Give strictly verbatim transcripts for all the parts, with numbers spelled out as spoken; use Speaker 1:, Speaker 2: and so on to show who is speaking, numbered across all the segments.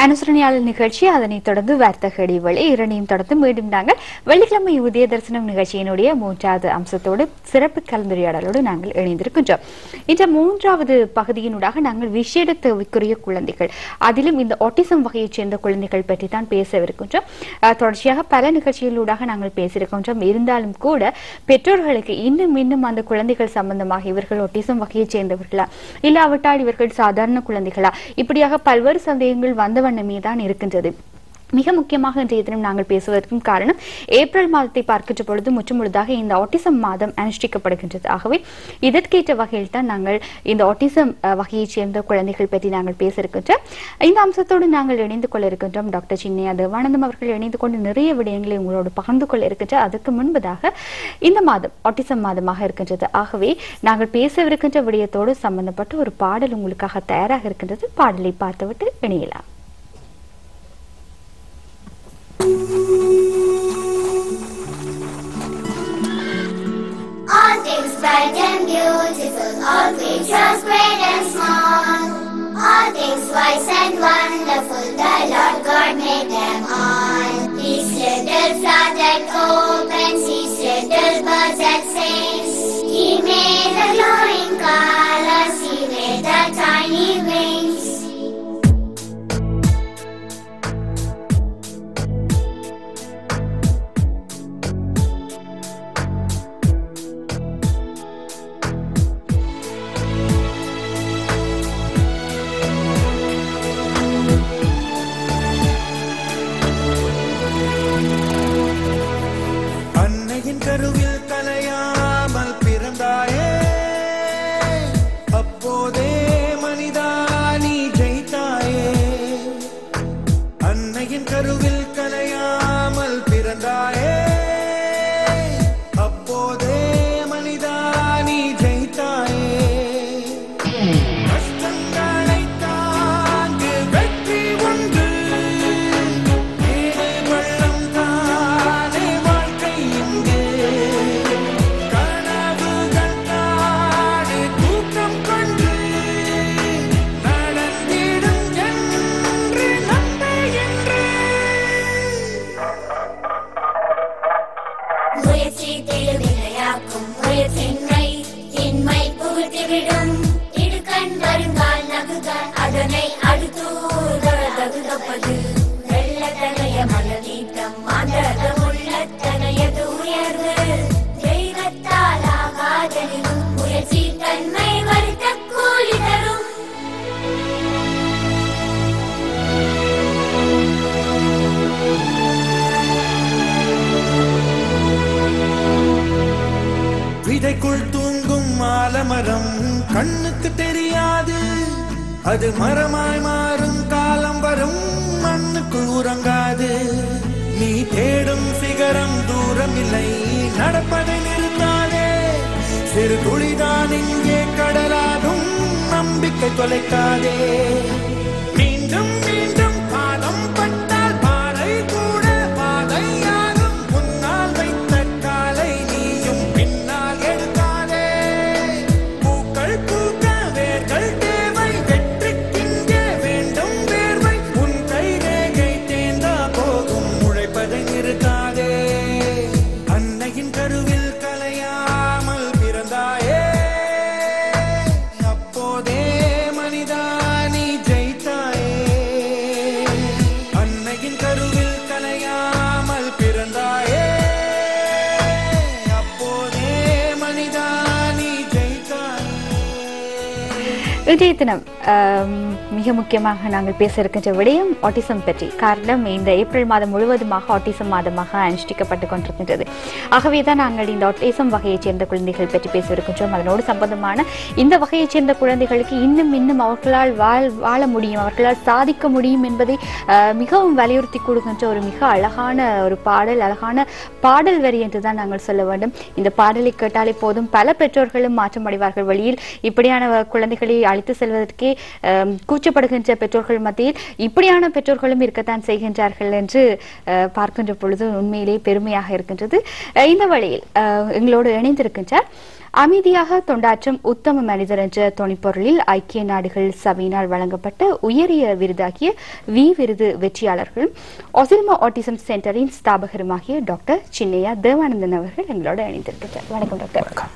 Speaker 1: அனுசரணையாளர் நிகழ்ச்சி அதனைத் தொடர்ந்து வார்த்தக இடைவெளி இரண்டையும் தொடர்ந்து மீண்டும் நாங்கள் வெள்ளிக்கிழமை உதய தரிசனம் நிகழ்ச்சியினுடைய மூன்றாவது அம்சத்தோடு சிறப்பு கலந்துரையாடலோடு நாங்கள் இணைந்திருக்கின்றோம். இந்த மூன்றாவது பகுதியினூடாக நாங்கள் விசேட தேவைக்குரிய குழந்தைகள், அதிலும் இந்த ஆட்டிசம் வகையைச் சேர்ந்த குழந்தைகள் பற்றி தான் பேசவிருக்கின்றோம். தொடர்ச்சியாக பல நிகழ்ச்சிகளூடாக நாங்கள் பேசியிருக்கின்றோம். இருந்தாலும் கூட பெற்றோர்களுக்கு இன்னும் இன்னும் அந்த குழந்தைகள் சம்பந்தமாக இவர்கள் ஆட்டிசம் வகையைச் சேர்ந்தவர்களா இல்லாவிட்டால் இவர்கள் சாதாரண குழந்தைகளா இப்படியாக பல்வேறு சந்தேகங்கள் வந்த வண்ணமே தான் இருக்கின்றது. மிக முக்கியமாக இன்றைய தினம் நாங்கள் பேசுவதற்கும் காரணம் ஏப்ரல் மாதத்தை பார்க்கின்ற பொழுது முற்றுமுழுதாக இந்த ஆட்டிசம் மாதம் அனுஷ்டிக்கப்படுகின்றது. ஆகவே இதற்கேற்ற வகையில் தான் நாங்கள் இந்த ஆட்டிசம் வகையைச் சேர்ந்த குழந்தைகள் பற்றி நாங்கள் பேச இருக்கின்றோம். இந்த அம்சத்தோடு நாங்கள் இணைந்து கொள்ள இருக்கின்றோம். டாக்டர் சின்னையா தேவானந்தம் அவர்கள் இணைந்து கொண்டு நிறைய விடயங்களை உங்களோடு பகிர்ந்து கொள்ள இருக்கின்ற. அதற்கு முன்பதாக இந்த மாதம் ஆட்டிசம் மாதமாக இருக்கின்றது. ஆகவே நாங்கள் பேசவிருக்கின்ற விடயத்தோடு சம்பந்தப்பட்ட ஒரு பாடல் உங்களுக்காக தயாராக இருக்கின்றது. பாடலை பார்த்துவிட்டு இணையலாம்.
Speaker 2: All things bright and beautiful, all creatures great and small, all things wise and wonderful, the Lord God made them all. Each little flower that opens, each little bird that sings, He made the glowing colors, He made the tiny wings.
Speaker 3: கருவில் கலையாமல் பிறந்தாயே, அப்போதே மனிதா நீ ஜெயித்தாயே. அன்னையின் கருவில் கலையாமல் பிறந்தாயே, அப்போதே மனிதா நீ ஜெயித்தாயே. கஷ்டங்களை தாங்கு வெற்றி உண்டு, விதைக்குள் தூங்கும் ஆலமரம் கண்ணுக்கு தெரியாது, அது மரமாய் மாறும் காலம் வரும், மண்ணுக்குள் உறங்காது. நீ தேடும் சிகரம் தூரம் இல்லை, நடப்பதை நிறுத்தாதே. சிறு துளிதான் இங்கே கடலாகும், நம்பிக்கை தொலைக்காதே. மீண்டும் மீண்டும் பாதம் பட்டால் பாறை கூட பாதையாகும், முன்னால் வைத்த காலை நீயும் பின்னால் எடுக்காதே. பூக்கள் பூக்க வேர்கள் தேவை, வெற்றிக்கிங்கே வேண்டும் வேர்வை. உன் கை ரேகை தேர்ந்தா போகும், உழைப்பதை நிறுத்தாதே. அன்னையின் கருவில் கலையாமல் பிறந்தாயே, அப்போதே மனிதா நீ ஜெயித்தாயே. அன்னையின் கருவில் கலையாமல் பிறந்தாயே, அப்போதே மனிதா நீ ஜெயித்தாயே.
Speaker 1: இன்றைய தினம் மிக முக்கியமாக நாங்கள் பேச இருக்கின்ற விடயம் ஆட்டிசம் பற்றி. காரணம் இந்த ஏப்ரல் மாதம் முழுவதுமாக ஆட்டிசம் மாதமாக அனுஷ்டிக்கப்பட்டு கொண்டிருக்கின்றது. ஆகவே தான் நாங்கள் இந்த ஆட்டிசம் வகையைச் சேர்ந்த குழந்தைகள் பற்றி பேசவிருக்கின்றோம். அதனோடு சம்பந்தமான இந்த வகையைச் சேர்ந்த குழந்தைகளுக்கு இன்னும் இன்னும் அவர்களால் வாழ் வாழ முடியும், அவர்களால் சாதிக்க முடியும் என்பதை மிகவும் வலியுறுத்தி கொடுக்கின்ற ஒரு மிக அழகான ஒரு பாடல், அழகான பாடல் வரி என்று தான் நாங்கள் சொல்ல வேண்டும். இந்த பாடலை கேட்டாலே போதும் பல பெற்றோர்களும் மாற்றம் அடைவார்கள். வழியில் இப்படியான குழந்தைகளை அழைத்து செல்வதற்கே கூச்சப்படுகின்ற பெற்றோர்கள் மத்தியில் இப்படியான பெற்றோர்களும் இருக்கத்தான் செய்கின்றார்கள் என்று பார்க்கின்ற பொழுது உண்மையிலே பெருமையாக இருக்கின்றது. இந்த வழியில் எங்களோடு இணைந்திருக்கின்றார் அமைதியாக தொண்டாற்றும் உத்தம மனிதர் என்ற துணைப்பொருளில் ஐக்கிய நாடுகள் சபையினால் வழங்கப்பட்ட உயரிய விருதாகிய வி விருது வெற்றியாளர்களும் ஒசில்மோ ஆட்டிசம் சென்டரின் ஸ்தாபகருமாகிய டாக்டர் சின்னையா தேவானந்தன் அவர்கள் எங்களோடு இணைந்திருக்கின்றார். வணக்கம் டாக்டர்.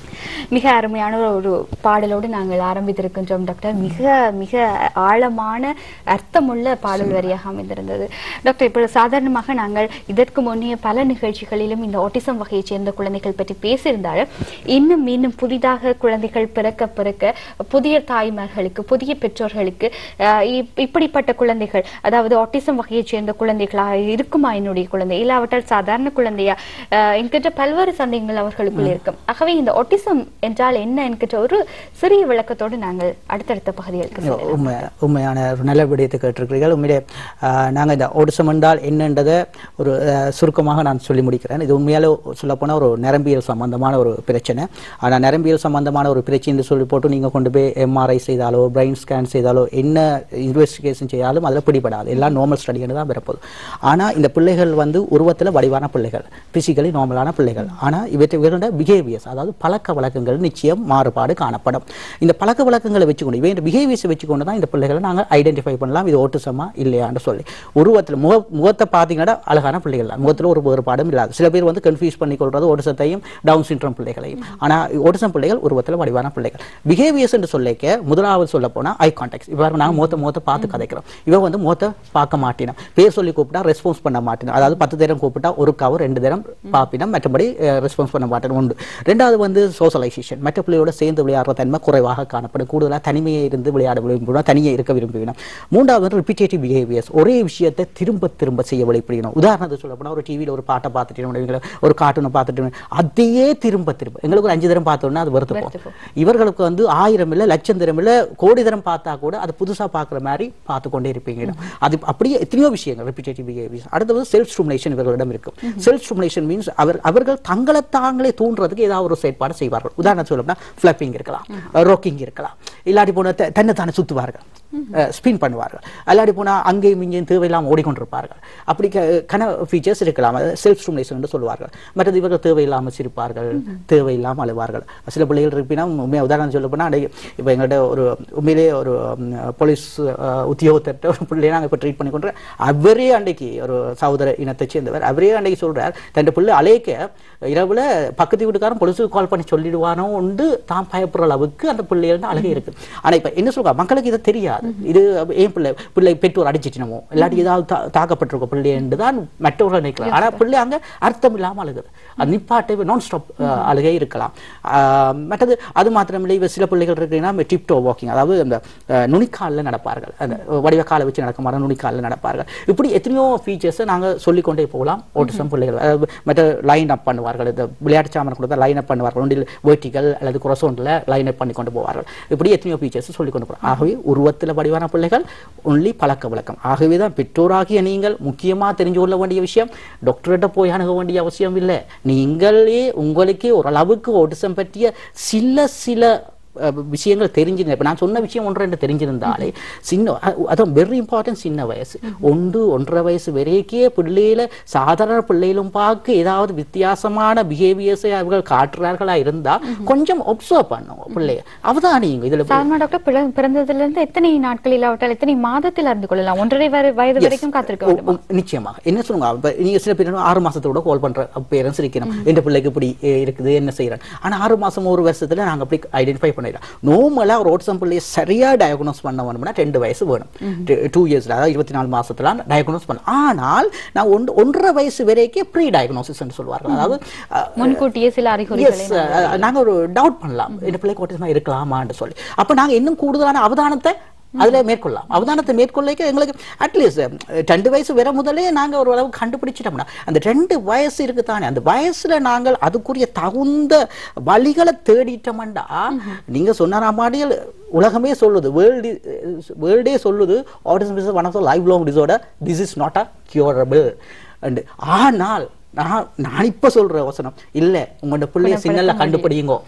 Speaker 1: மிக அருமையான ஒரு பாடலோடு நாங்கள் ஆரம்பித்திருக்கின்றோம் டாக்டர். மிக மிக ஆழமான அர்த்தமுள்ள பாடல் வரியாக அமைந்திருந்தது டாக்டர். இப்போ சாதாரணமாக நாங்கள் இதற்கு முன்னே பல நிகழ்ச்சிகளிலும் இந்த ஆட்டிசம் வகையை சேர்ந்த குழந்தைகள் பற்றி பேசியிருந்தாலும் இன்னும் இன்னும் புதிதாக குழந்தைகள் பிறக்க பிறக்க புதிய தாய்மார்களுக்கு புதிய பெற்றோர்களுக்கு இப்படிப்பட்ட குழந்தைகள் அதாவது ஆட்டிசம் வகையை சேர்ந்த குழந்தைகளாக இருக்குமா என்னுடைய குழந்தை இல்லாவிட்டால் சாதாரண குழந்தையா என்கிட்ட பல்வேறு சந்தேகங்கள் அவர்களுக்குள் இருக்கும். ஆகவே இந்த ஆட்டிசம் என்றால் என்ன என்கிற ஒரு சிறிய விளக்கத்தோடு நாங்கள் அடுத்தடுத்த பகுதிகளுக்கு
Speaker 4: உண்மை உண்மையான ஒரு நல்ல விடயத்தை கேட்டிருக்கிறீர்கள். உண்மையிலே நாங்கள் இந்த ஆட்டிசம் என்றால் என்னன்றதை ஒரு சுருக்கமாக நான் சொல்லி முடிக்கிறேன். இது உண்மையாலே சொல்லப்போனால் ஒரு நரம்பியல் சம்பந்தமான ஒரு பிரச்சனை. ஆனால் நரம்பியல் சம்பந்தமான ஒரு பிரச்சனை சொல்லி போட்டு நீங்கள் கொண்டு போய் எம்ஆர்ஐ செய்தாலோ பிரெயின் ஸ்கேன் செய்தாலோ என்ன இன்வெஸ்டிகேஷன் செய்தாலும் அதில் பிடிபடாது. எல்லாம் நார்மல் ஸ்டடின்னு தான் வரப்போகுது. ஆனால் இந்த பிள்ளைகள் வந்து உருவத்தில் வடிவான பிள்ளைகள், பிசிக்கலி நார்மலான பிள்ளைகள். ஆனால் இவற்றை பிஹேவியர்ஸ் அதாவது பழக்க வழக்கங்கள் நிச்சயம் மாறுபாடு காணப்படும். இந்த பழக்க வழக்கங்களை வச்சுக்கொண்டு இவன் பிஹேவியர்ஸ் வச்சுக்கொண்டு தான் இந்த பிள்ளைகளை நாங்கள் ஐடென்டிஃபை பண்ணலாம் இது ஆட்டிசமா இல்லையான்னு சொல்லி. உருவத்தில் முக முகத்தை பார்த்தீங்கன்னா அழகான பிள்ளைகள் தான், முகத்தில் ஒரு வேறுபாடும் இல்லாது. சில பேர் வந்து கன்ஃபியூஸ் பண்ணி கொள்றது ஆட்டிசத்தையும் டவுன் சிண்ட்ரோம் பிள்ளைகளையும். ஆனால் ஆட்டிசம் பிள்ளைகள் உருவத்தில் வடிவான பிள்ளைகள். பிஹேவியர்ஸ் என்று சொல்லிக்க முதலாவது சொல்ல போனால் ஐ கான்டாக்ட். இப்போ நாங்கள் முகத்தை முகத்தை பார்த்து கதைக்கிறோம். இவன் வந்து முகத்தை பார்க்க மாட்டினோம், பேர் சொல்லி கூப்பிட்டா ரெஸ்பான்ஸ் பண்ண மாட்டேன். அதாவது பத்து தரம் கூப்பிட்டா ஒரு கவர் ரெண்டு தரம் பார்ப்பினோம், மற்றபடி ரெஸ்பான்ஸ் பண்ண மாட்டேன் உண்டு. ரெண்டாவது வந்து சோஷலைசேஷன், மற்ற பிள்ளையோட சேர்ந்து விளையாடுற தன்மை குறைவாக காணப்படும். கூடுதலாக தனிமையை இருந்து விளையாட விரும்பினோம், தனியே இருக்க விரும்பினோம். மூன்றாவது வந்து ரிப்பீட்டேட்டிவ் பிஹேவியர்ஸ், ஒரே விஷயத்தை திரும்ப திரும்ப செய்ய விளையாடணும். உதாரணத்துக்கு சொல்ல போனால் ஒரு டிவியில் ஒரு பாட்டை பார்த்துட்டு ஒரு கார்ட்டூனை பார்த்துட்டு அதையே திரும்ப திரும்ப எங்களுக்கு ஒரு அஞ்சு தரம் பார்த்தோன்னா அது வருத்தப்போம். இவர்களுக்கு வந்து ஆயிரம் இல்லை லட்சம் தரம் இல்லை கோடி தரம் பார்த்தா கூட அது புதுசாக பார்க்குற மாதிரி பார்த்து கொண்டே இருப்பீங்க. அது அப்படியே எத்தனையோ விஷயங்கள் ரிப்பீட்டேட்டிவ் பிஹேவியர்ஸ். அடுத்து வந்து செல்ஃப் ஸ்டிமுலேஷன் இவர்களிடம் இருக்கும். செல்ஃப் ஸ்டிமுலேஷன் மீன்ஸ் அவர் அவர்கள் தங்களை தாங்களே தூண்டுறதுக்கு ஏதாவது ஒரு செயற்பாடு செய்வார்கள். உதாரணம் சொல்லணும்னா ஃபிளப்பிங் இருக்கலாம், ராக்கிங் இருக்கலாம், இல்லாட்டி போன தன்னை தானே சுற்றுவார்கள், ஸ்பின் பண்ணுவார்கள், இல்லாட்டி போனால் அங்கேயும் இங்கேயும் தேவையில்லாமல் ஓடிக்கொண்டிருப்பார்கள். அப்படி கன ஃபீச்சர்ஸ் இருக்கலாம். செல்ஃப் ஸ்டிமுலேஷன் என்று சொல்வார்கள். மற்றது இவர்கள் தேவையில்லாமல் சிரிப்பார்கள், தேவையில்லாமல் அழுவார்கள். சில பிள்ளைகள் இருப்பினா உண்மையாக உதாரணம் சொல்ல போனால் இப்போ எங்கள்கிட்ட ஒரு உண்மையிலே ஒரு போலீஸ் உத்தியோகத்தை ஒரு பிள்ளையை நாங்கள் இப்போ ட்ரீட் பண்ணி கொண்டு அவரே அன்றைக்கு ஒரு சகோதர இனத்தை சேர்ந்தவர் அவரே அன்றைக்கு சொல்கிறார் தன் பிள்ளை அழைக்க இரவில் பக்கத்து வீட்டுக்காரன் போலீஸுக்கு கால் பண்ணி சொல்லிடுவானோ உண்டு தான் பயப்படுற அளவுக்கு அந்த பிள்ளைகள் அழகே இருக்கு. ஆனால் இப்போ என்ன சொல்றா மக்களுக்கு இதை தெரியாது. இது ஏன் பிள்ளை பிள்ளை பெற்றோர் அடிச்சிட்டினமோ இல்லாட்டி ஏதாவது தாக்கப்பட்டிருக்க பிள்ளை என்று தான் மற்றவர்கள் நினைக்கிறார். ஆனால் பிள்ளை அங்கே அர்த்தம் இல்லாமல் அழுகுது. அது நிப்பாட்டை நான் ஸ்டாப் அழுகை இருக்கலாம். மற்றது அது மாத்திரமில்லை இவ சில பிள்ளைகள் இருக்கிறீங்கன்னா டிப்டோ வாக்கிங், அதாவது அந்த நுனிக்காலில் நடப்பார்கள், அந்த வடிவ காலை வச்சு நடக்க மாதிரி நுனிக்காலில் நடப்பார்கள். இப்படி எத்தனையோ ஃபீச்சர்ஸை நாங்கள் சொல்லிக்கொண்டே போகலாம். ஆட்டிசம் பிள்ளைகள் மற்ற லைன் அப் பண்ணுவார்கள், இந்த விளையாட்டு சாமன் கொடுத்தா லைன் அப் பண்ணுவார்கள், ஒன்றில் வெர்டிகல் அல்லது குரசோண்டில் லைன் அப் பண்ணி கொண்டு போவார்கள். இப்படி எத்தனையோ ஃபீச்சர்ஸ் சொல்லிக் கொண்டு போகிறார். ஆகவே உருவத்தில் வடிவான பிள்ளைகள் ஒன்லி பழக்க வழக்கம். ஆகவே தான் பெற்றோராகிய நீங்கள் முக்கியமாக தெரிஞ்சு கொள்ள வேண்டிய விஷயம் டாக்டர்கிட்ட போய் அணுக வேண்டிய அவசியம் இல்லை. நீங்களே உங்களுக்கே ஓரளவுக்கு ஆட்டிசம் பற்றிய சில சில விஷயங்கள் தெரிஞ்சிருந்தேன். இப்போ நான் சொன்ன விஷயம் ஒன்று ரெண்டு தெரிஞ்சிருந்தாலே சின்ன அதுவும் வெரி இம்பார்ட்டன்ட் சின்ன வயசு ஒன்று ஒன்றரை வயசு வரைக்கே பிள்ளையில சாதாரண பிள்ளைகளும் பார்க்க ஏதாவது வித்தியாசமான பிஹேவியர்ஸை அவர்கள் காட்டுறார்களா இருந்தா கொஞ்சம் ஒப்சர்வ் பண்ணும் பிள்ளைய அவதானிங்க. இதுல
Speaker 1: டாக்டர் பிறந்ததுல இருந்து எத்தனை நாட்கள் இல்லாவிட்டால் எத்தனை மாதத்தில் அறிந்து கொள்ளலாம்? ஒன்றரை வயது வரைக்கும் காத்திருக்க
Speaker 4: நிச்சயமாக. என்ன சொல்லுங்க, நீங்க சில பேர் ஆறு மாசத்தோட கால் பண்ற பேரண்ட்ஸ் இருக்கணும், எந்த பிள்ளைக்கு இப்படி இருக்குது என்ன செய்யறேன். ஆனா ஆறு மாசம் ஒரு வருஷத்துல நாங்க அப்படி ஐடென்டிஃபை நோமலா ஒரு ஆட்டிசம் பிள்ளையை சரியா டயக்னோஸ் பண்ண வேணும்னா ரெண்டு வயசு வேணும். டூ இயர்ஸ்ல அதாவது இருபத்தி நாலு மாசத்துல டயக்னோஸ் பண்ண. ஆனால் நான் ஒன்று ஒன்றரை வயசு வரைக்கும் ப்ரீ டயக்னோசிஸ் என்று சொல்வார்கள். அதாவது
Speaker 1: முன்கூட்டியே சில அறிகுறிகளை
Speaker 4: நாங்க ஒரு டவுட் பண்ணலாம் இந்த பிள்ளைக்கு ஆட்டிசமா இருக்கலாமான்னு சொல்லி. அப்ப நாங்க இன்னும் கூடுதலான அவதானத்தை அதுல மேற்கொள்ளலாம். அவதானத்தை மேற்கொள்ளைக்கு எங்களுக்கு அட்லீஸ்ட் ரெண்டு வயசு வர முதலே நாங்க ஒரு அளவு கண்டுபிடிச்சிட்டோம்னா அந்த ரெண்டு வயசு இருக்கு தானே அந்த வயசுல நாங்கள் அதுக்குரிய தகுந்த வழிகளை தேடிட்டோம்டா நீங்க சொன்ன மாதிரியில் உலகமே சொல்லுது, வேர்ல்டு வேர்ல்டே சொல்லுது autism is one of the life long disorder, this is not a curable. And ஆனால் நான் நான் இப்ப சொல்ற வசனம் இல்ல, உங்களோட பிள்ளைய சின்னல கண்டுபிடிங்க,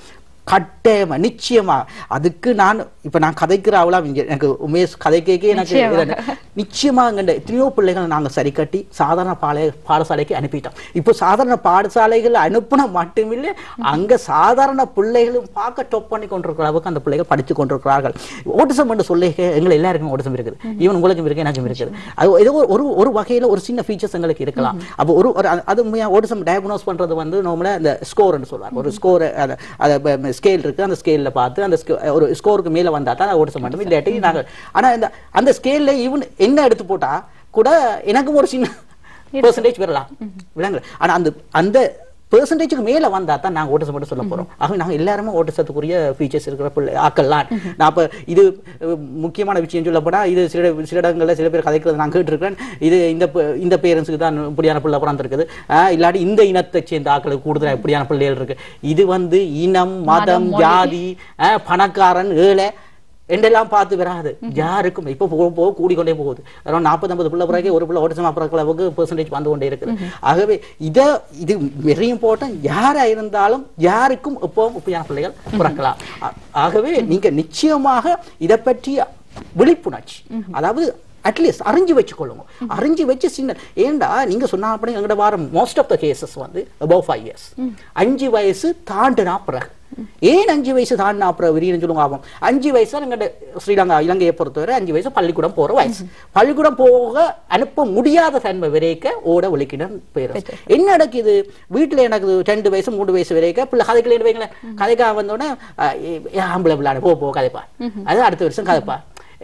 Speaker 4: கட்டாயமா நிச்சயமா அதுக்கு நான் இப்ப நான் கதைக்கிற அவளா எனக்கு உண்மையை கதை கேட்க எனக்கு நிச்சயமா எங்க எத்தனையோ பிள்ளைகள் நாங்க சரி கட்டி சாதாரண பாலை பாடசாலைக்கு அனுப்பிட்டோம். இப்போ சாதாரண பாடசாலைகள் அனுப்பின மட்டுமில்லை அங்க சாதாரண பிள்ளைகளும் பார்க்க டொப் பண்ணி கொண்டிருக்கிற அளவுக்கு அந்த பிள்ளைகள் படித்து கொண்டிருக்கிறார்கள். ஓட்டிசம் என்று சொல்லி எங்களை எல்லாருக்கும் ஓட்டிசம் இருக்குது, ஈவன் உங்களுக்கும் இருக்கு எனக்கும் இருக்குது. அது ஏதோ ஒரு ஒரு வகையில ஒரு சின்ன ஃபீச்சர்ஸ் எங்களுக்கு இருக்கலாம். அப்போ ஒரு அது ஓட்டிசம் டயக்னோஸ் பண்றது வந்து நார்மலா இந்த ஸ்கோர்னு சொல்றாங்க. ஒரு ஸ்கோர் அதை ஸ்கேல் இருக்கு, அந்த ஸ்கேல்ல பார்த்து அந்த ஒரு ஸ்கோருக்கு மேல வந்தா தான் ஓட்டிசம் மட்டும் இல்லாட்டி நாங்கள். ஆனா இந்த அந்த ஸ்கேல்ல ஈவன் என்ன எடுத்து போட்டா கூட எனக்கும் ஒரு சின்ன பெர்சன்டேஜ் வரலாம் விளங்கல. ஆனா அந்த அந்த பெர்சன்டேஜுக்கு மேல வந்தா தான் நாங்க ஓட்டிசம் மட்டும் சொல்ல போறோம். ஆக நாங்க எல்லாருமே ஓட்டிசத்துக்குரிய ஃபீச்சர்ஸ் இருக்கிற பிள்ளை ஆக்கலாம். நான் அப்ப இது முக்கியமான விஷயம் சொல்ல போனா இது சில சில இடங்கள்ல சில பேர் கதைக்கிறது நான் கேட்டிருக்கேன். இது இந்த இந்த பேரண்ட்ஸுக்கு தான் இப்படியான பிள்ளை பிறந்திருக்குது, இல்லாட்டி இந்த இனத்தை சேர்ந்த ஆக்களுக்கு கூடுதலா இப்படியான பிள்ளைகள் இருக்கு. இது வந்து இனம் மதம் ஜாதி பணக்காரன் ஏழை என்றெல்லாம் பார்த்து வராது யாருக்கும். இப்ப போக போக கூடிக்கொண்டே போகுது. அதாவது நாற்பது ஐம்பது பிள்ளை பிறகு ஒரு பிள்ளை ஓட்டிசம் அப்புறம் அளவுக்கு பெர்சன்டேஜ் வந்து கொண்டே இருக்குது. ஆகவே இதை இது வெரி இம்பார்ட்டன்ட். யாரா இருந்தாலும் யாருக்கும் எப்பவும் இப்படியான பிள்ளைகள் பிறக்கலாம். ஆகவே நீங்க நிச்சயமாக இதை பற்றிய விழிப்புணர்ச்சி, அதாவது அட்லீஸ்ட் அறிஞ்சு வச்சுக்கொள்ளுங்க. அறிஞ்சு வச்சு சின்ன ஏண்டா நீங்க சொன்னா அப்படி எங்கட வார மோஸ்ட் ஆஃப் த கேசஸ் வந்து அபவ் ஃபைவ் இயர்ஸ் அஞ்சு வயசு தாண்டினா பிறகு. ஏன் அஞ்சு வயசு தாண்டினா அப்புறம் விரியன்னு சொல்லுங்க. ஆகும் அஞ்சு வயசா எங்கட ஸ்ரீலங்கா இலங்கையை பொறுத்தவரை அஞ்சு வயசு பள்ளிக்கூடம் போற வயசு. பள்ளிக்கூடம் போக அனுப்ப முடியாத தன்மை வரைக்க ஓட ஒழிக்கிடம் பேர் என்ன நடக்குது. வீட்டுல எனக்கு ரெண்டு வயசு மூணு வயசு வரைக்க பிள்ளை கதைக்கல வைங்களேன். கதைக்காக வந்தோடனே ஆம்பளை விளையாடு போ போ கதைப்பா, அது அடுத்த வருஷம் கதைப்பா,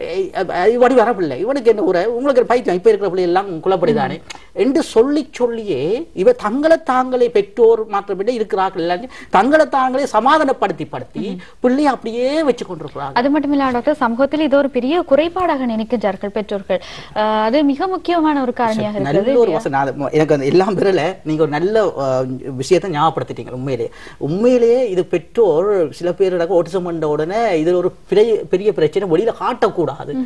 Speaker 4: இவடி வர பிள்ளை இவனுக்கு என்ன ஊரை உங்களுக்கு பைத்தியம் இப்ப இருக்கிற பிள்ளை எல்லாம் குழப்படிதானே என்று சொல்லி சொல்லியே இவ தங்களை தாங்களே பெற்றோர் மாற்றப்பட்டு இருக்கிறார்கள் எல்லாரும் தங்களை தாங்களே சமாதானப்படுத்தி படுத்தி பிள்ளையை அப்படியே வச்சு கொண்டிருக்கிறாங்க.
Speaker 1: அது மட்டும் இல்ல டாக்டர், சமூகத்தில் இது ஒரு பெரிய குறைபாடாக நினைக்கிறார்கள் பெற்றோர்கள். அது மிக முக்கியமான ஒரு காரணியாக இருக்கிறது.
Speaker 4: நல்ல ஒரு வசனம் எனக்கு அந்த எல்லாம் பெறல. நீங்க ஒரு நல்ல விஷயத்தை ஞாபகப்படுத்திட்டீங்க. உண்மையிலேயே உண்மையிலேயே இது பெற்றோர் சில பேர் ஓட்டிசம் பண்ண உடனே இது ஒரு பெரிய பெரிய பிரச்சனை வெளியில காட்டக்கூடாது.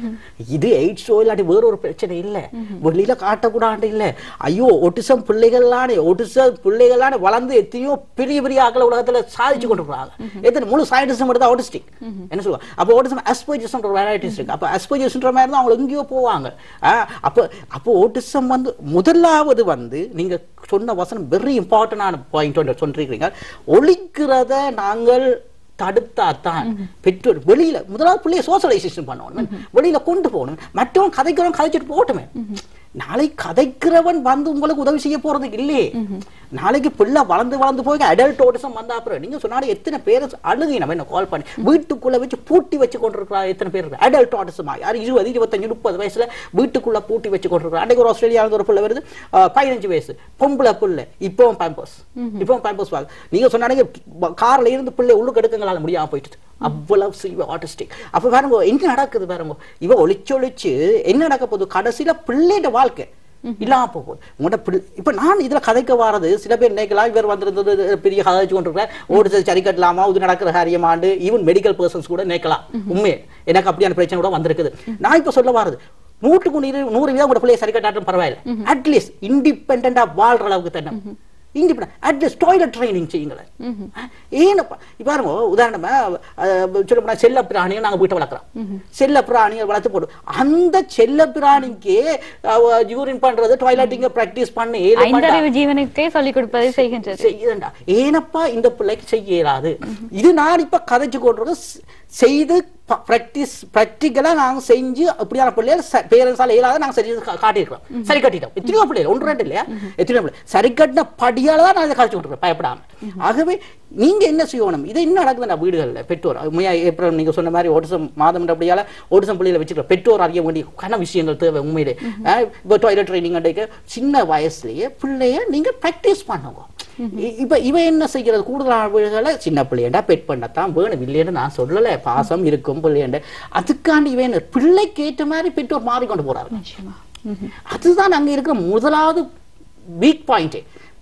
Speaker 4: இது எய்ட்ஸோ இல்லாட்டி வேற ஒரு பிரச்சனை இல்ல, வெளியில காட்டக்கூடாது இல்ல. ஐயோ ஓட்டிசம் பிள்ளைகளான ஓட்டிசம் பிள்ளைகளான வளர்ந்து எத்தனையோ பெரிய பெரிய ஆக்கள் உலகத்துல சாதிச்சு கொண்டிருக்காங்க. எத்தனை முழு சயின்டிஸ்ட் மட்டும் தான் ஆட்டிஸ்டிக் என்ன சொல்லுவாங்க. அப்போ ஓட்டிசம் அஸ்பர்ஜர்ஸ் ஒரு வெரைட்டிஸ் இருக்கு. அப்ப அஸ்பர்ஜர்ஸ் மாதிரி தான் அவங்க எங்கேயோ போவாங்க. அப்ப அப்போ ஓட்டிசம் வந்து முதலாவது வந்து நீங்க சொன்ன வசனம் வெரி இம்பார்ட்டன்டான பாயிண்ட் சொல்றீங்க. ஒழிக்கிறத நாங்கள் தடுத்தாத்தான் பெற்றோர் வெளியில முதலாவது பிள்ளைய சோசியலைசேஷன் பண்ணணும், வெளியில கொண்டு போகணும். மற்றவன் கதைக்கிறவன் கதைச்சிட்டு போகட்டுமே. நாளை கதைக்கிறவன் வந்து உங்களுக்கு உதவி செய்ய போறது இல்லையே. நாளைக்கு பிள்ளை வளர்ந்து வளர்ந்து போய் அடல்ட் ஓட்டிசம் வந்தா அப்புறம் நீங்க சொன்னாலும் எத்தனை பேர் அழுகி நம்ம என்ன கால் பண்ணி வீட்டுக்குள்ள வச்சு பூட்டி வச்சு கொண்டிருக்கிறா எத்தனை பேர் இருக்கு அடல்ட் ஓட்டிசம். யார் இருபது இருபத்தஞ்சு முப்பது வயசுல வீட்டுக்குள்ள பூட்டி வச்சு கொண்டிருக்கிறா. அன்றைக்கு ஒரு ஆஸ்திரேலியா ஒரு பிள்ளை வருது பதினஞ்சு வயசு பொம்பளை பிள்ளை இப்பவும் பேம்பர்ஸ் இப்பவும் பேம்பர்ஸ் வாங்க. நீங்க சொன்னாங்க கார்ல இருந்து பிள்ளை உள்ளுக்கு எடுக்கங்களால முடியாம போயிட்டு அவ்வளவு சில்வ ஆட்டிஸ்டிக். அப்ப பாருங்க என்ன நடக்குது பாருங்க. இவ ஒளிச்சொழிச்சு என்ன நடக்க போகுது கடைசியில பிள்ளையோட வாழ்க்கை இல்லாம போகுது. உங்களோட பிள்ளை இப்ப நான் இதுல கதைக்க வாரது சில பேர் நினைக்கலாம் இவர் வந்திருந்தது பெரிய கதைச்சு கொண்டிருக்கிறேன் ஓடிச்சு சரி கட்டலாமா இது நடக்கிற காரியமாண்டு ஈவன் மெடிக்கல் பர்சன்ஸ் கூட நினைக்கலாம். உண்மையே எனக்கு அப்படியான பிரச்சனை கூட வந்திருக்குது. நான் இப்ப சொல்ல வாரது நூற்றுக்கு நூறு நூறு வீதம் கூட பிள்ளைய சரி கட்டாட்டும் பரவாயில்ல. அட்லீஸ்ட் இண்டிபெண்டா வாழ்ற அளவுக்கு தானே இண்டிபெண்டன்ட் அட்லீஸ்ட் டாய்லெட் ட்ரைனிங் செய்யுங்களேன். ஏன்னப்பா பாருங்க உதாரணமா சொல்ல போனா செல்ல பிராணியை நாங்க வீட்டை வளர்க்குறோம். செல்ல பிராணியை வளர்த்து போடும் அந்த செல்ல பிராணிக்கு யூரின் பண்றது டாய்லெட்டிங்க பிராக்டிஸ் பண்ணி
Speaker 1: ஜீவனுக்கே சொல்லிக் கொடுப்பதை செய்கின்றது.
Speaker 4: ஏனப்பா இந்த பிள்ளைக்கு செய்ய இயலாது. இது நான் இப்ப கதைச்சு கொண்டு செய்து பிராக்டிஸ் பிராக்டிக்கலா நாங்க செஞ்சு அப்படியான பிள்ளைகள் பேரண்ட்ஸால இயலாத நாங்க சரி காட்டியிருக்கிறோம் சரி கட்டிட்டோம். எத்தனையோ பிள்ளைகள் ஒன்று ரெண்டு இல்லையா எத்தனையோ பிள்ளை சரி கட்டின படியால தான் நான் இதை கழிச்சு கொண்டிருக்கேன் பயப்படாம. ஆகவே நீங்க என்ன செய்யணும் இது என்ன நடக்குதுன்னா வீடுகள்ல பெற்றோர் ஏப்ரல் நீங்க சொன்ன மாதிரி ஓட்டிசம் மாதம் அப்படியால ஓட்டிசம் பிள்ளைகளை வச்சுக்கிற பெற்றோர் அறிய வேண்டிய கன விஷயங்கள் தேவை உண்மையிலே. இப்போ டாய்லெட் ட்ரைனிங் சின்ன வயசுலயே பிள்ளைய நீங்க பிராக்டிஸ் பண்ணுங்க. இப்ப இவ என்ன செய்யறது கூடுதலான வீடுகளை சின்ன பிள்ளையண்டா பெட் பண்ணத்தான் வேணும் இல்லைன்னு நான் சொல்லல. பாசம் இருக்கும் பிள்ளையண்ட அதுக்காண்டி இவன் பிள்ளைக்கு ஏற்ற மாதிரி பெற்றோர் மாறிக்கொண்டு போறாரு. அதுதான் அங்க இருக்கிற முதலாவது வீக் பாயிண்ட்.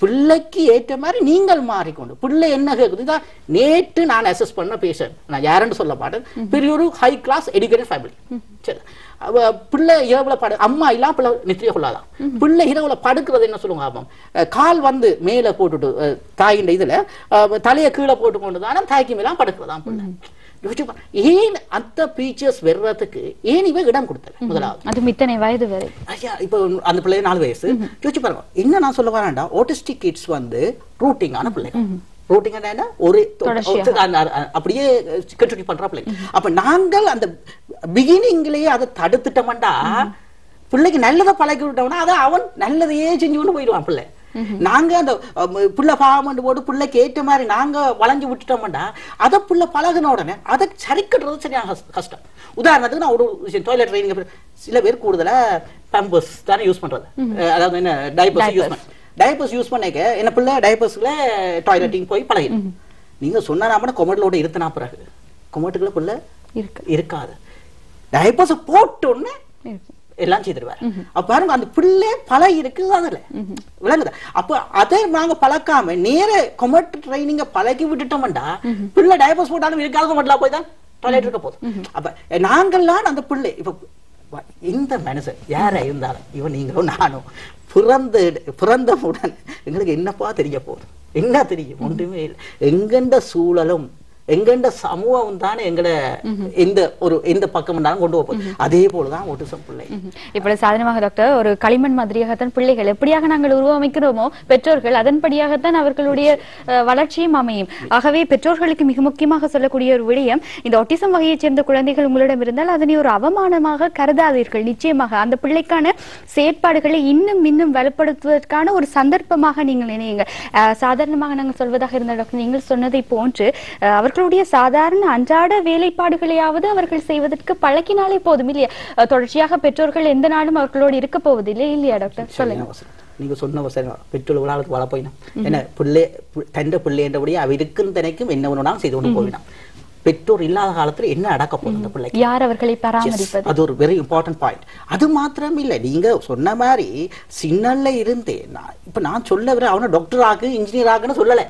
Speaker 4: பிள்ளைக்கு ஏற்ற மாதிரி நீங்கள் மாறிக்கொண்டு பிள்ளை என்ன கேட்குது இதான் நேற்று நான் அசஸ் பண்ண பேஷண்ட் நான் யாருன்னு சொல்ல மாட்டேன் பெரிய ஒரு ஹை கிளாஸ் எஜுகேட்டட் ஃபேமிலி சரி பிள்ளை இரவுல படு அம்மா இல்லாம பிள்ளை நித்திரிய கொள்ளாதான் பிள்ளை இரவுல படுக்கிறது என்ன சொல்லுவாங்க ஆமாம் கால் வந்து மேல போட்டுட்டு தாயின் இதுல தலையை கீழே போட்டு கொண்டு தானே தாய்க்கு மேலாம் படுக்கிறதான் பிள்ளை ஏன் அந்த பீச்சர்ஸ் வர்றதுக்கு ஏன் இவ இடம் கொடுத்தல முதலாவது
Speaker 1: அது இத்தனை வயது வரை
Speaker 4: ஐயா இப்போ அந்த பிள்ளை நாலு வயசு யோசிச்சு பாருங்க என்ன நான் சொல்ல வரேன்டா ஆட்டிஸ்டிக் கிட்ஸ் வந்து ரூட்டிங்கான பிள்ளைங்க ரூட்டிங் என்ன ஒரு அப்படியே கண்டினியூ பண்ற பிள்ளைங்க அப்ப நாங்கள் அந்த பிகினிங்லயே அதை தடுத்துட்டோம்டா பிள்ளைக்கு நல்லதை பழக்கி விட்டோம்னா அதை அவன் நல்லதையே செஞ்சு கொண்டு போயிடுவான் பிள்ளை நாங்க அந்த புள்ள பாவம் போட்டு பிள்ளைக்கு ஏற்ற மாதிரி நாங்க வளைஞ்சு விட்டுட்டோம்டா அதை புள்ள பழகின உடனே அதை சரி கட்டுறது சரியான கஷ்டம் உதாரணத்துக்கு நான் ஒரு விஷயம் டாய்லெட் ட்ரைனிங் சில பேர் கூடுதலா பம்பர்ஸ் தானே யூஸ் பண்றது அதாவது என்ன டைப்பர்ஸ் யூஸ் பண்ண டைப்பர்ஸ் யூஸ் பண்ணிக்க என்ன பிள்ளை டைப்பர்ஸ்ல டாய்லெட்டிங் போய் பழகிடும் நீங்க சொன்னா கொமெட்லோட இருத்தினா பிறகு கொமெட்டுக்குள்ள பிள்ளை இருக்காது டைப்பர்ஸ் போட்ட உடனே எல்லாம் செய்திருவார் அப்ப பாருங்க அந்த பிள்ளை பழகி இருக்கு அதுல விளங்குது அப்ப அதை நாங்க பழக்காம நேர கொமெட் ட்ரைனிங்க பழகி விட்டுட்டோம்டா பிள்ளை டைப்பர்ஸ் போட்டாலும் இருக்காது கொமெட்ல போய் தான் டாய்லெட் இருக்க போதும் அப்ப நாங்கள்லாம் அந்த பிள்ளை இப்ப இந்த மனுஷன் யாரா இருந்தாலும் இவன் நீங்களும் நானும் பிறந்த பிறந்தவுடன் எங்களுக்கு என்னப்பா தெரிய போகுது என்ன தெரியும் ஒன்றுமே இல்லை எங்கெண்ட சூழலும் எங்கெண்ட சமூகம் தானே எங்கட எந்த ஒரு எந்த பக்கம் இருந்தாலும் கொண்டு போகுது அதே போலதான் ஆட்டிசம் பிள்ளை
Speaker 1: இப்ப சாதாரணமாக டாக்டர் ஒரு களிமண் மாதிரியாகத்தான் பிள்ளைகள் எப்படியாக நாங்கள் உருவமைக்கிறோமோ பெற்றோர்கள் அதன்படியாகத்தான் அவர்களுடைய வளர்ச்சியும் அமையும் ஆகவே பெற்றோர்களுக்கு மிக முக்கியமாக சொல்லக்கூடிய ஒரு விடயம் இந்த ஆட்டிசம் வகையைச் சேர்ந்த குழந்தைகள் உங்களிடம் இருந்தால் அதனை ஒரு அவமானமாக கருதாதீர்கள் நிச்சயமாக அந்த பிள்ளைக்கான செயற்பாடுகளை இன்னும் இன்னும் வலுப்படுத்துவதற்கான ஒரு சந்தர்ப்பமாக நீங்கள் நினையுங்க சாதாரணமாக நாங்கள் சொல்வதாக இருந்த டாக்டர் நீங்கள் சொன்னதை போன்று அவர்களுடைய சாதாரண அன்றாட வேலைப்பாடுகளையாவது அவர்கள் செய்வதற்கு பழக்கினாலே போதும் இல்லையா தொடர்ச்சியாக பெற்றோர்கள் எந்த நாளும் அவர்களோடு இருக்க போவதில்லை இல்லையா டாக்டர் சொல்லுங்க
Speaker 4: நீங்க சொன்ன பெற்றோர் விழாவுக்கு வள போயினா என்ன பிள்ளை தண்ட பிள்ளை என்றபடியே அவ இருக்கும் தனைக்கும் என்ன ஒன்றுனாலும் செய்து கொண்டு போயினான் பெற்றோர் இல்லாத காலத்துல என்ன அடக்க போகுது அந்த பிள்ளைக்கு
Speaker 1: யார் அவர்களை பராமரிப்பது
Speaker 4: அது ஒரு வெரி இம்பார்ட்டன்ட் பாயிண்ட் அது மாத்திரம் இல்ல நீங்க சொன்ன மாதிரி சின்னல்ல இருந்தே இப்ப நான் சொல்ல வர அவனை டாக்டர் ஆகு இன்ஜினியர் ஆகுன்னு சொல்லல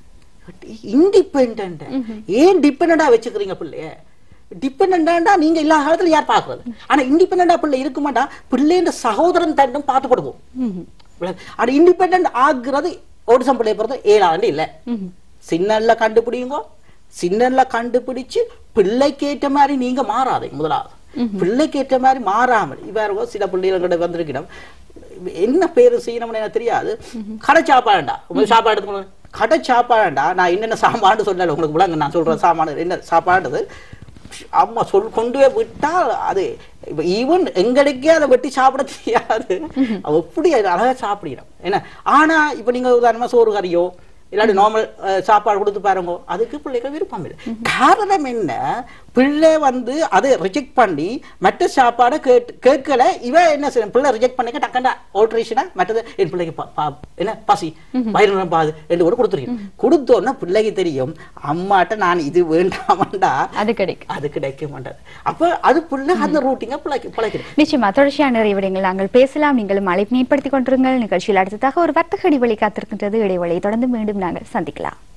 Speaker 4: இண்டிபெண்டன்ட் ஏன் டிபெண்டா வச்சுக்கிறீங்க பிள்ளைய டிபெண்டா நீங்க எல்லா காலத்துல யார் பாக்குறது ஆனா இண்டிபெண்டா பிள்ளை இருக்க மாட்டா பிள்ளைன்ற சகோதரன் தன்னும் பார்த்து கொடுக்கும் அது இண்டிபெண்டன்ட் ஆகுறது ஆட்டிசம் பிள்ளைய பொறுத்த ஏழாண்டு இல்ல சின்னல்ல கண்டுபிடிங்க சின்னல்ல கண்டுபிடிச்சு பிள்ளைக்கு ஏற்ற மாதிரி நீங்க மாறாதீங்க முதலாவது பிள்ளைக்கு ஏற்ற மாதிரி மாறாமல் இவரோ சில பிள்ளைகள் வந்திருக்கணும் என்ன பேரு செய்யணும்னு எனக்கு தெரியாது கடை சாப்பாடுண்டா உங்களுக்கு சாப்பாடு எடுத்துக்கணும் கடை சாப்பாடுண்டா நான் என்னென்ன சாப்பாடு சொல்லல உங்களுக்கு விளங்க நான் சொல்றேன் சாப்பாடு என்ன சாப்பாடுறது அம்மா சொல் கொண்டு போய் விட்டால் அது ஈவன் எங்களுக்கே அதை வெட்டி சாப்பிட தெரியாது எப்படி அழகா சாப்பிடணும் என்ன ஆனா இப்ப நீங்க உதாரணமா சோறு கறியோ இல்லாட்டி நார்மல் சாப்பாடு கொடுத்து பாருங்க அதுக்கு பிள்ளைகள் விருப்பம் இல்லை காரணம் என்ன பிள்ளை வந்து அதை ரிஜெக்ட் பண்ணி மற்ற சாப்பாடை கேட்டு கேட்கல இவ என்ன செய்யணும் பிள்ளை ரிஜெக்ட் பண்ணிக்க டக்கண்டா ஆல்ட்ரேஷனா மற்றது என் பிள்ளைக்கு என்ன பசி வயிறு பாது என்று கூட கொடுத்துருக்கேன் கொடுத்தோன்னா பிள்ளைக்கு தெரியும் அம்மாட்ட நான் இது வேண்டாமண்டா
Speaker 1: அது கிடைக்கும்
Speaker 4: அது கிடைக்க மாட்டாது அப்ப அது பிள்ளை அந்த ரூட்டிங்க பிள்ளைக்கு பிள்ளைக்கு
Speaker 1: நிச்சயமா தொடர்ச்சியான நிறைய விடயங்கள் நாங்கள் பேசலாம் நீங்களும் அழைப்பு ஏற்படுத்திக் கொண்டிருங்கள் நிகழ்ச்சியில் அடுத்ததாக ஒரு வர்த்தக இடைவெளி காத்திருக்கின்றது இடைவெளி தொடர்ந்து மீண்டும் நாங்கள் சந்திக்கலாம்